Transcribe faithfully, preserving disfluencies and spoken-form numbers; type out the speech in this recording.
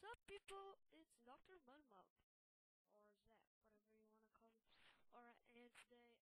up, people? It's Doctor Mudmug, or Zap, whatever you want to call me. Alright, and today